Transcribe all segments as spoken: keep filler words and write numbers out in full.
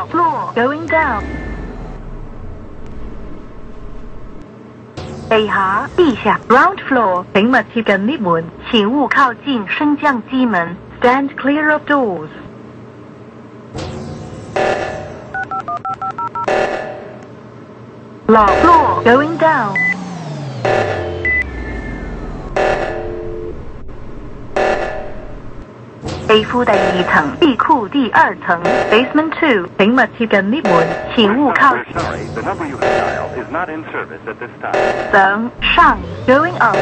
落 floor going down 地下地下 ground floor 請勿貼近 lift 門，請勿靠近升降機門 stand clear of doors 落 floor going down 地庫第二層地庫第二層 basement two 請勿貼近 lift 門，請勿靠近上上 going up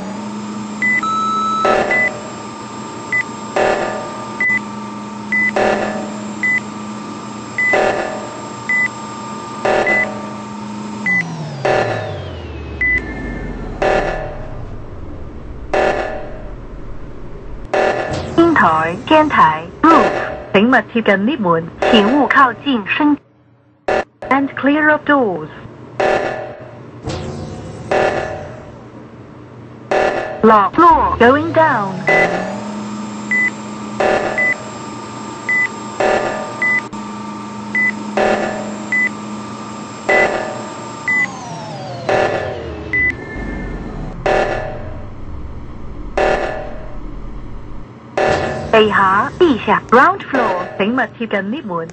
天台鏡台 roof 請勿貼近 lift 門，請勿靠近升 and clear of doors 落 floor going down 地下地下 ground floor 請勿貼近 lift 門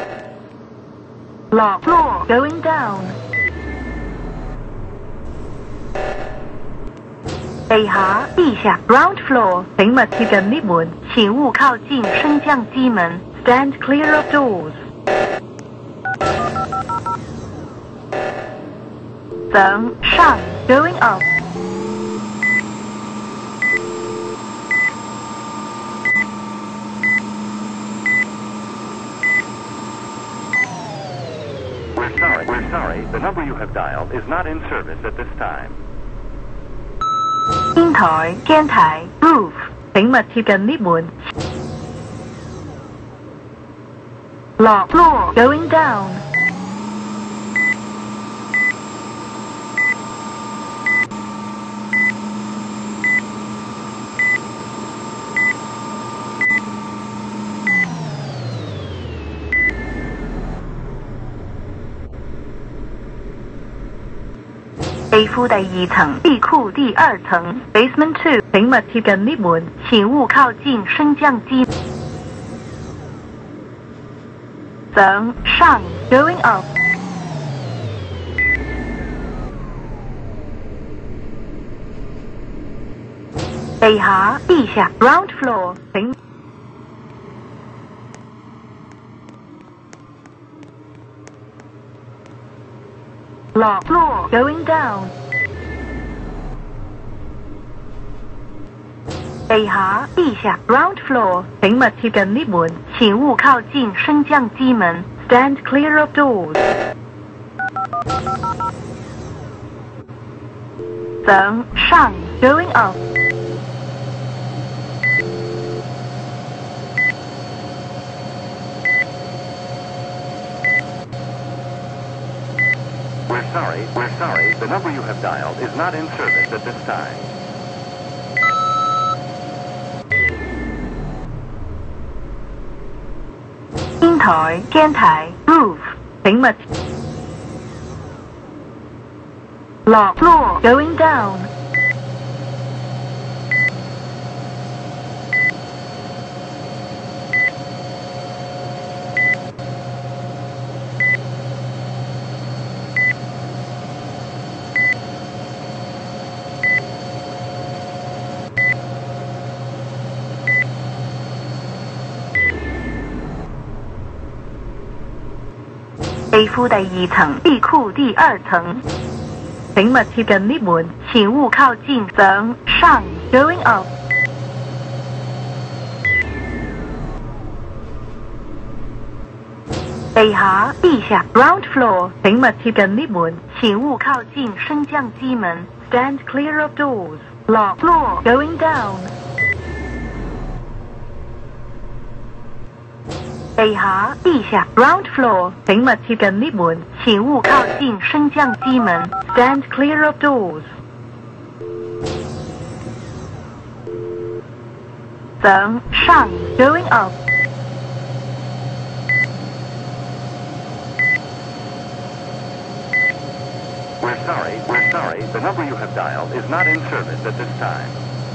落 floor going down 地下地下 ground floor 請勿貼近 lift 門，請勿靠近升降機門 stand clear of doors 上上 going up We're sorry, we're sorry. The number you have dialed is not in service at this time. 天台鏡台 roof 請勿貼近 lift 門落 floor going down 地庫第二層地庫第二層 basement two 請勿貼近 lift 門，請勿靠近升降機上上 going up 地下地下 ground floor 請落 floor going down 地下地下 ground floor 請勿貼近 lift 門，請勿靠近升降機門 stand clear of doors 上上 going up We're sorry, we're sorry. The number you have dialed is not in service at this time. 天台鏡台 roof 請勿落 floor going down 地庫第二層地庫第二層請勿貼近 lift 門，請勿靠近上上 going up 地下地下 ground floor 請勿貼近 lift 門，請勿靠近升降機門 stand clear of doors 落 floor going down 地下地下 ground floor 請勿貼近 lift 門，請勿靠近升降機門 stand clear of doors 上上 going up We're sorry, we're sorry, the number you have dialed is not in service at this time.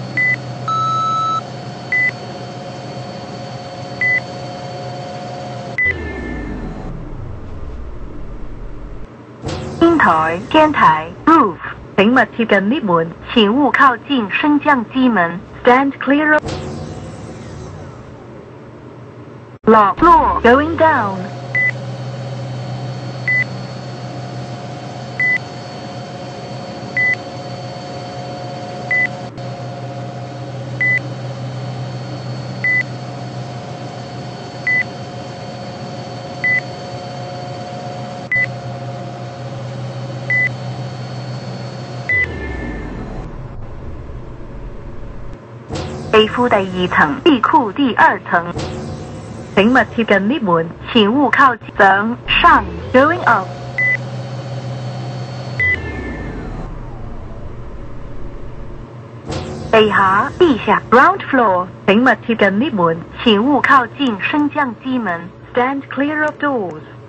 天台、天台 roof， 请勿贴近 lift 门，请勿靠近升降机门。Stand clear of lock floor going down。A 庫第二層 ，B 庫第二層。請勿貼近 lift 門，請勿靠近上上 going up。地下地下 ground floor， 請勿貼近 lift 門，請勿靠近升降機門。Stand clear of doors。